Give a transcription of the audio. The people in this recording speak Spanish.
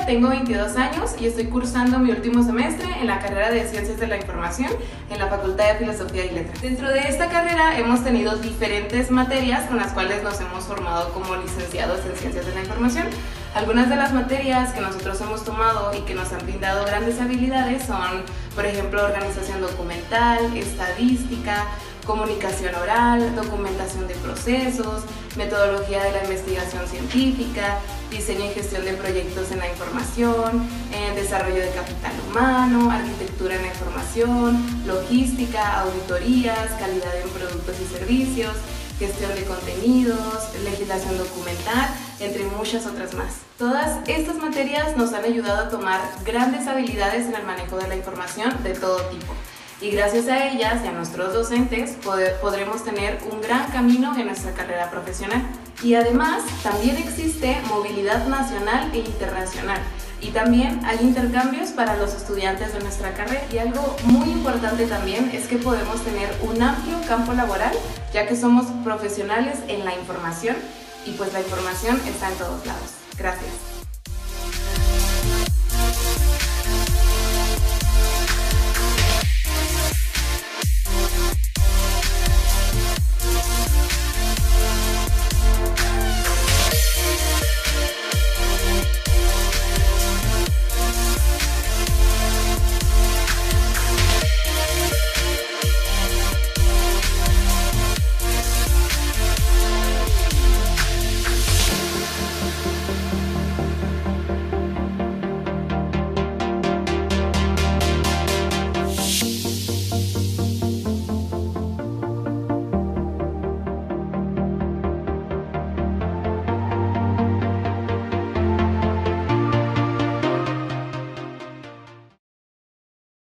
tengo 22 años y estoy cursando mi último semestre en la carrera de Ciencias de la Información en la Facultad de Filosofía y Letras. Dentro de esta carrera hemos tenido diferentes materias con las cuales nos hemos formado como licenciados en Ciencias de la Información. Algunas de las materias que nosotros hemos tomado y que nos han brindado grandes habilidades son, por ejemplo, organización documental, estadística, comunicación oral, documentación de procesos, metodología de la investigación científica, diseño y gestión de proyectos en la información, desarrollo de capital humano, arquitectura en la información, logística, auditorías, calidad en productos y servicios, gestión de contenidos, legislación documental, entre muchas otras más. Todas estas materias nos han ayudado a tomar grandes habilidades en el manejo de la información de todo tipo. Y gracias a ellas y a nuestros docentes podremos tener un gran camino en nuestra carrera profesional. Y además también existe movilidad nacional e internacional y también hay intercambios para los estudiantes de nuestra carrera. Y algo muy importante también es que podemos tener un amplio campo laboral, ya que somos profesionales en la información y pues la información está en todos lados. Gracias.